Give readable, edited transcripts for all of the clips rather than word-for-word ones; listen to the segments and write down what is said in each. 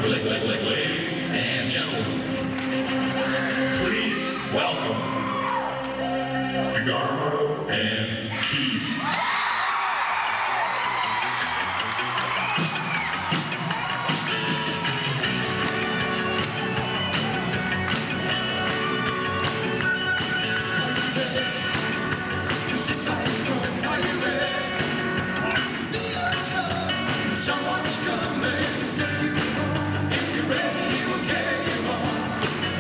Ladies and gentlemen, please welcome DeGarmo and Key. Someone's coming, take you home. If you're ready, he will carry you home.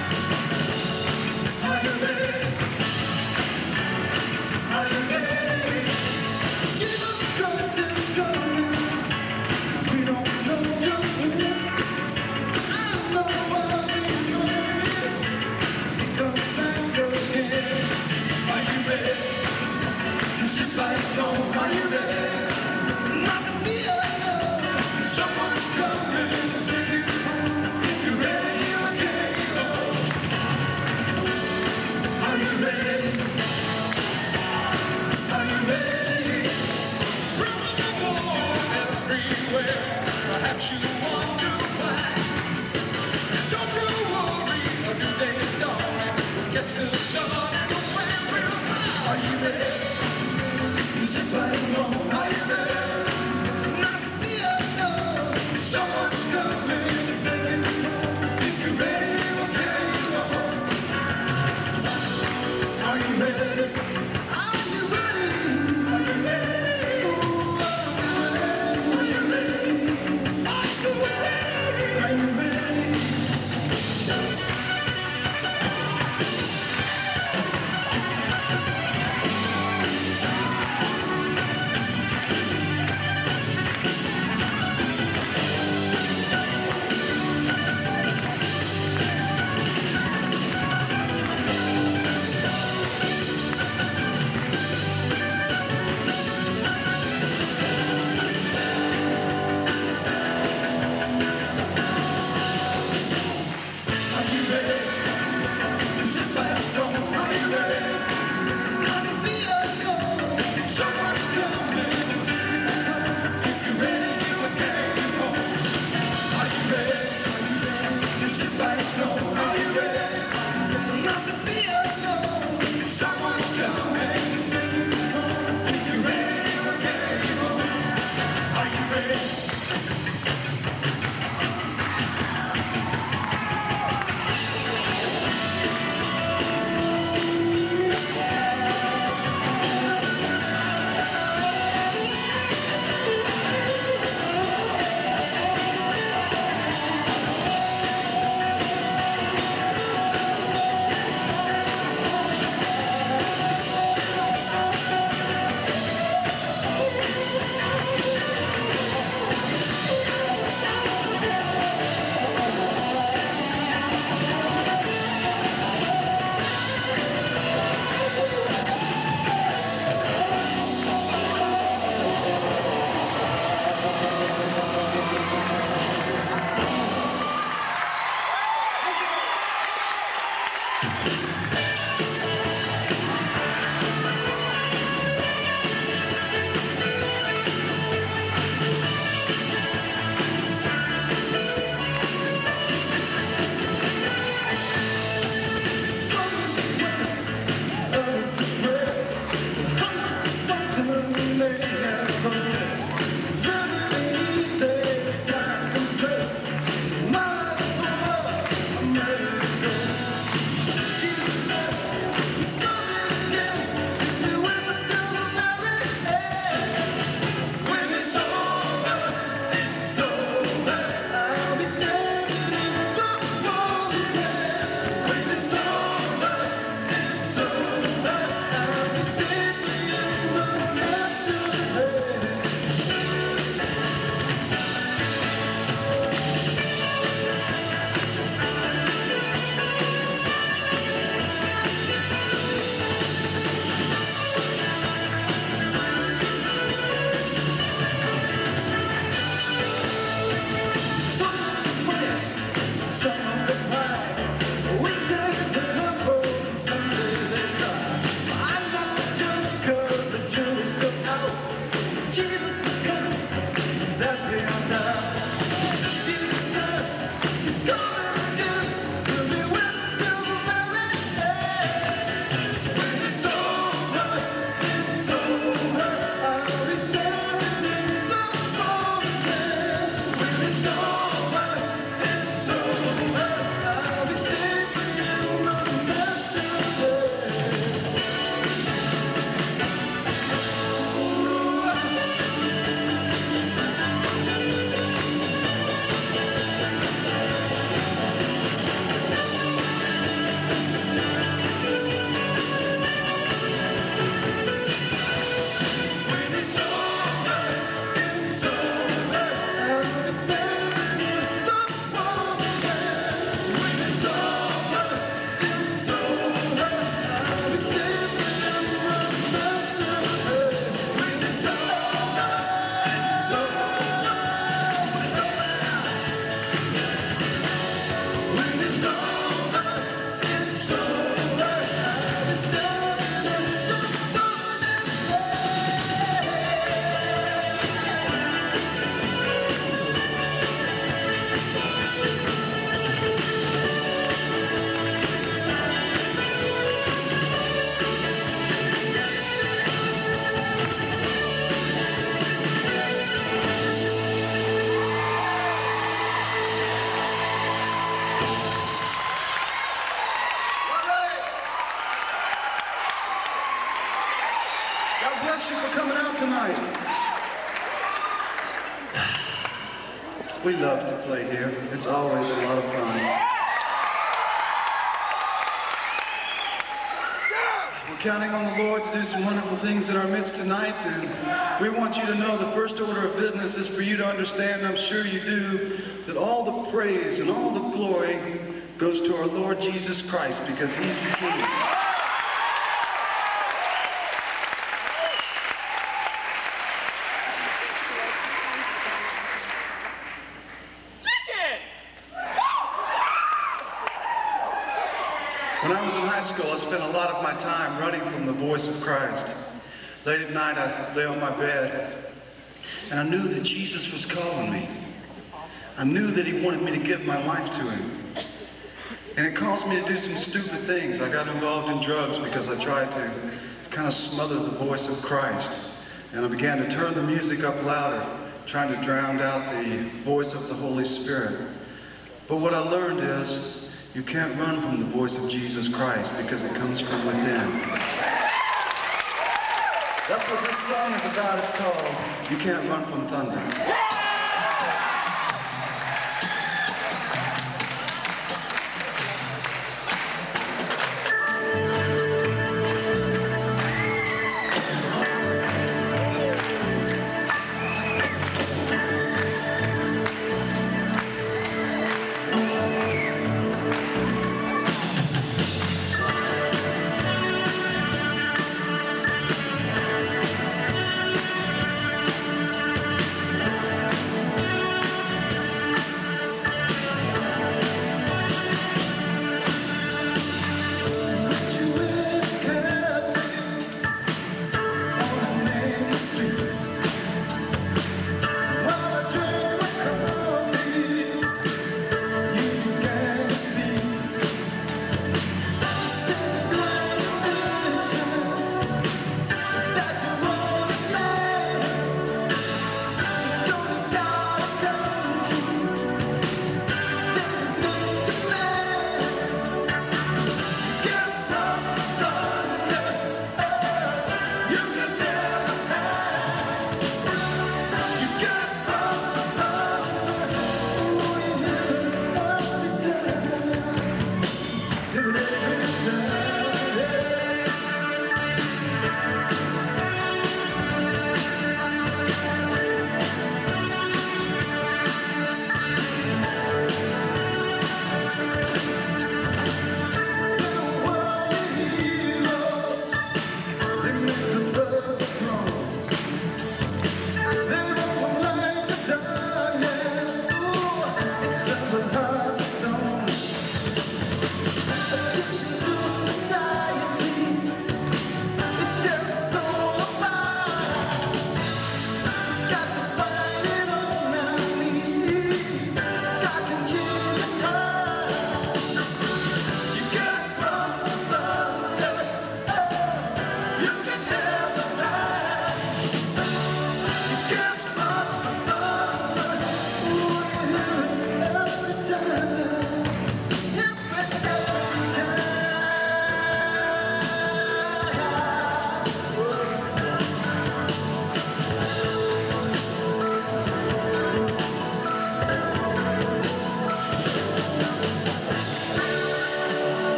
Are you ready? Are you ready? Jesus Christ is coming. We don't know just when. I know I'll be ready. He comes back again. Are you ready? To sit by his throne, are you ready? Not to be alone. Someone's coming to take you home. If you're ready, he'll carry you home. Are you ready? Are you ready? Rumors of war everywhere. Perhaps you wonder why. Don't you worry, a new day is dawning. We'll catch the sun and away we'll fly. Are you ready? Sit by his throne. Are you ready? Someone's coming to take you home. If you're ready, we'll carry you home. Are you ready? Are you ready? Are you ready? Ooh, are you ready? Are you ready? Are you ready? love to play here. It's always a lot of fun. We're counting on the Lord to do some wonderful things in our midst tonight, and we want you to know the first order of business is for you to understand, I'm sure you do, that all the praise and all the glory goes to our Lord Jesus Christ because He's the King. When I was in high school, I spent a lot of my time running from the voice of Christ. Late at night, I lay on my bed, and I knew that Jesus was calling me. I knew that He wanted me to give my life to Him. And it caused me to do some stupid things. I got involved in drugs because I tried to kind of smother the voice of Christ. And I began to turn the music up louder, trying to drown out the voice of the Holy Spirit. But what I learned is, you can't run from the voice of Jesus Christ because it comes from within. That's what this song is about. It's called You Can't Run from Thunder.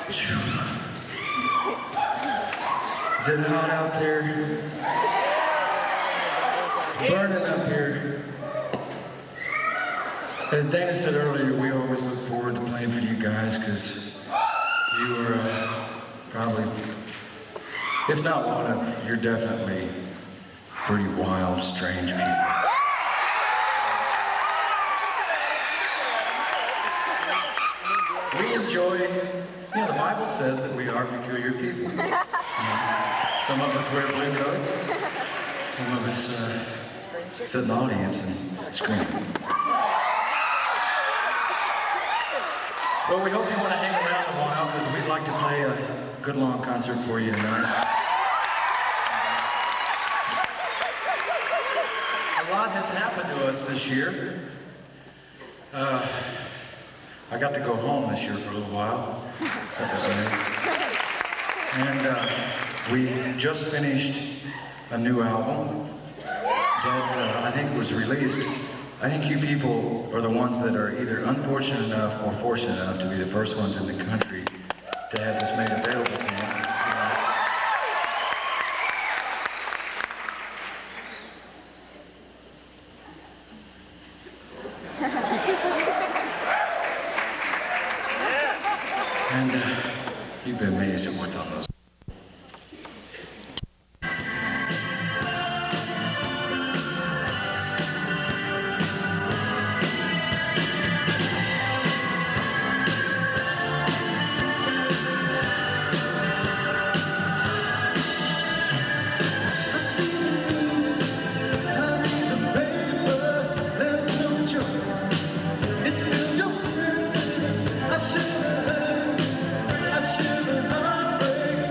Is it hot out there? It's burning up here. As Dana said earlier, we always look forward to playing for you guys because you are probably, if not one of, you're definitely pretty wild, strange people. We enjoy, the Bible says that we are peculiar people. Some of us wear blue coats, some of us sit in the audience and scream. Well, we hope you want to hang around a while because we'd like to play a good long concert for you tonight. A lot has happened to us this year. I got to go home this year for a little while. That was neat. And we just finished a new album that I think was released. I think you people are the ones that are either unfortunate enough or fortunate enough to be the first ones in the country to have this made available to you tonight. And you'd be amazed at what's on those. I should have heard, I should have heartbreak.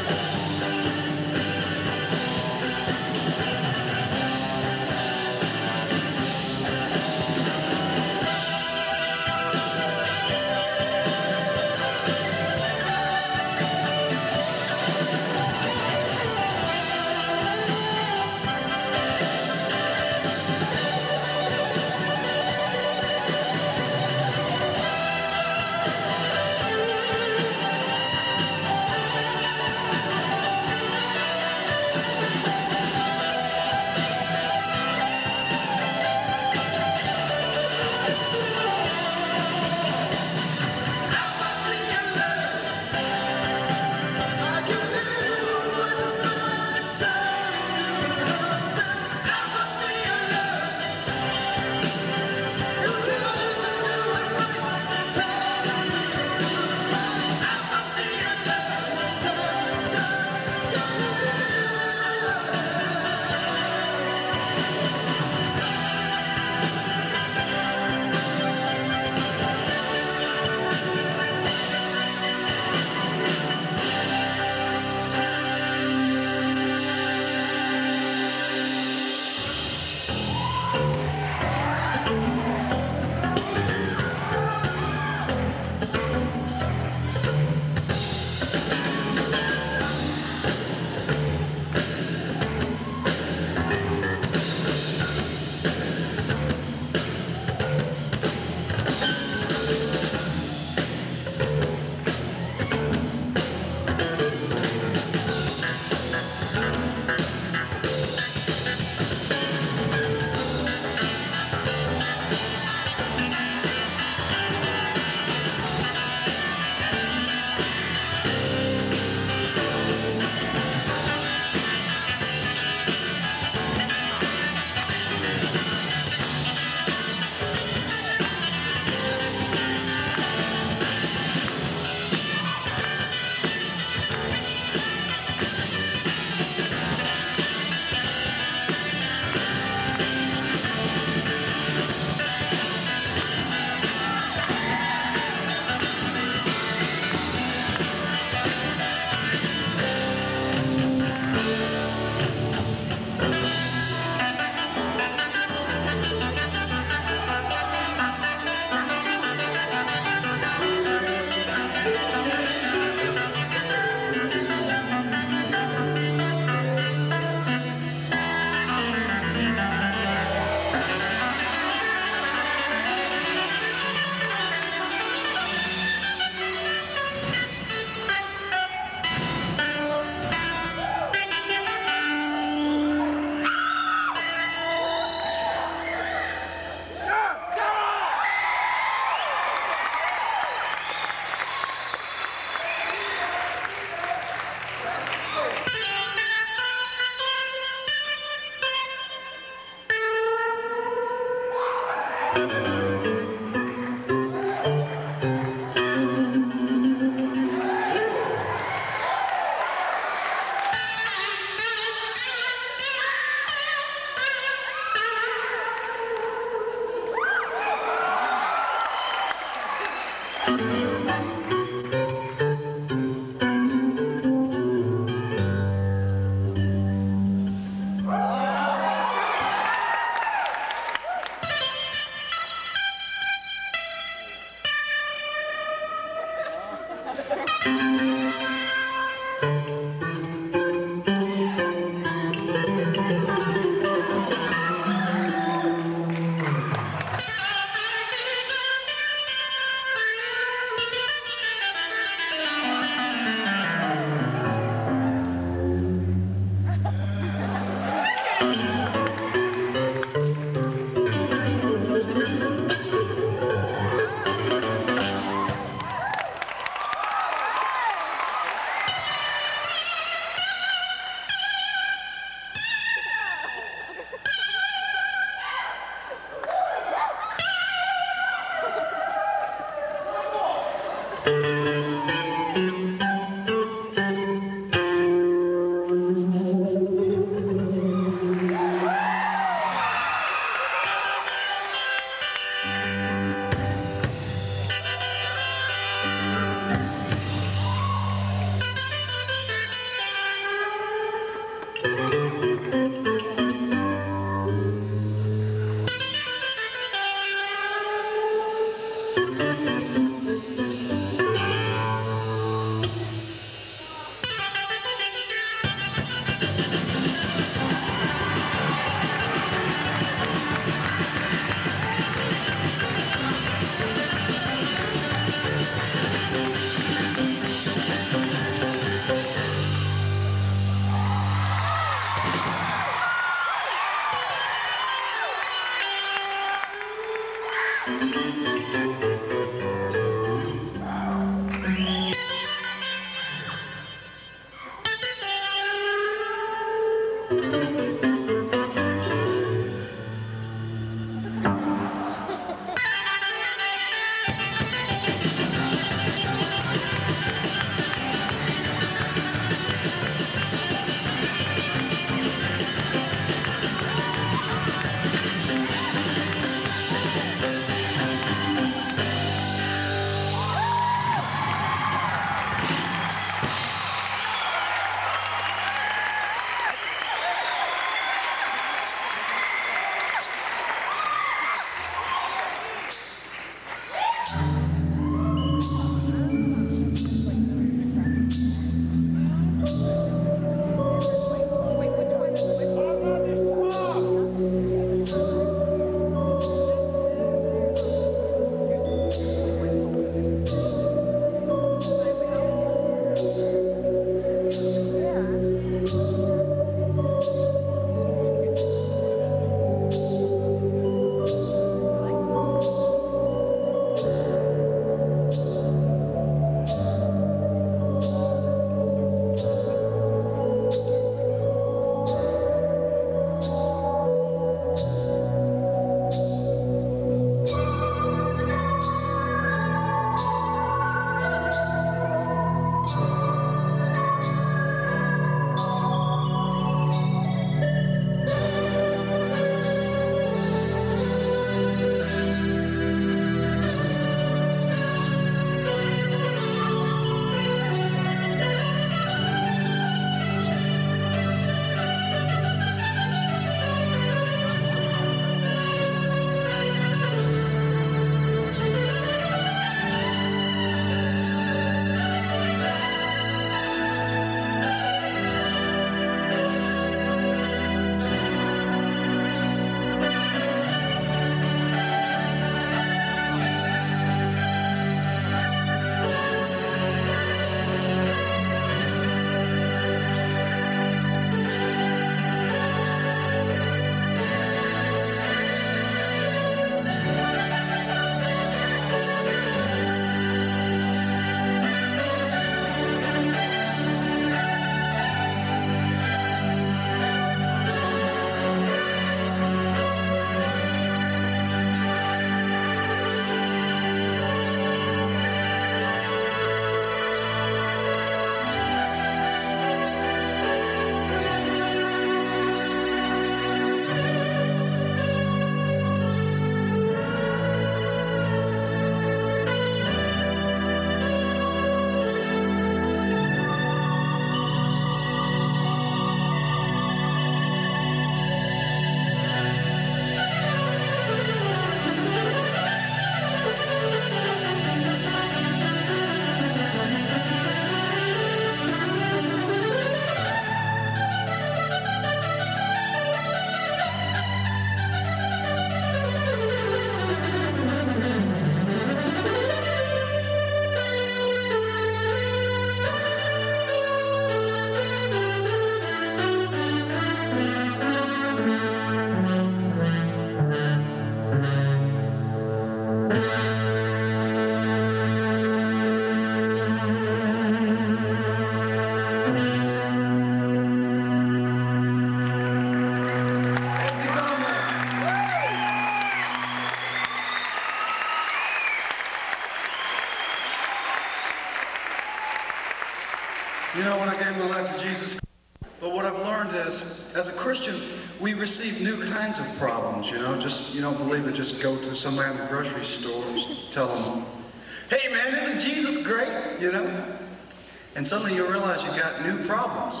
You know, when I gave my life to Jesus, but what I've learned is, as a Christian, we receive new kinds of problems, you know. Just, you don't believe it, just go to somebody in the grocery store and tell them, hey man, isn't Jesus great, you know? And suddenly you realize you got new problems.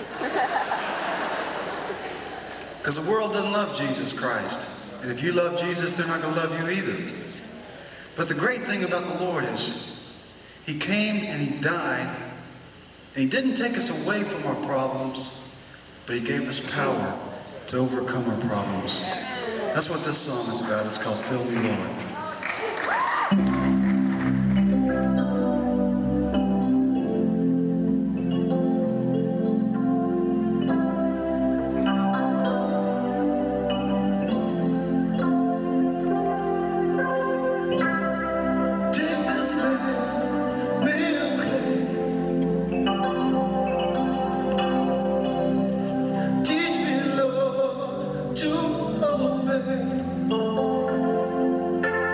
Because the world doesn't love Jesus Christ. And if you love Jesus, they're not going to love you either. But the great thing about the Lord is, He came and He died, and He didn't take us away from our problems, but He gave us power to overcome our problems. That's what this song is about. It's called Fill Me, Lord. Teach me, Lord, to obey.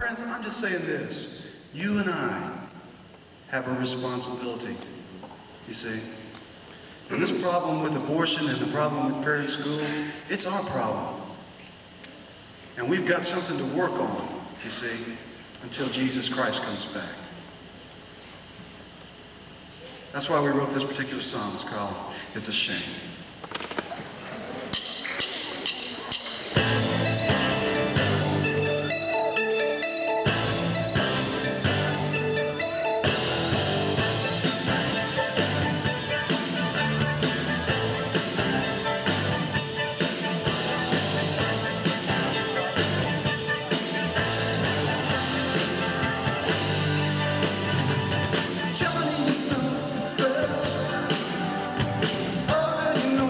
Friends, I'm just saying this. You and I have a responsibility, you see. And this problem with abortion and the problem with parent school, it's our problem. And we've got something to work on, you see, until Jesus Christ comes back. That's why we wrote this particular song. It's called It's a Shame. Johnny, something special. Already know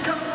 comes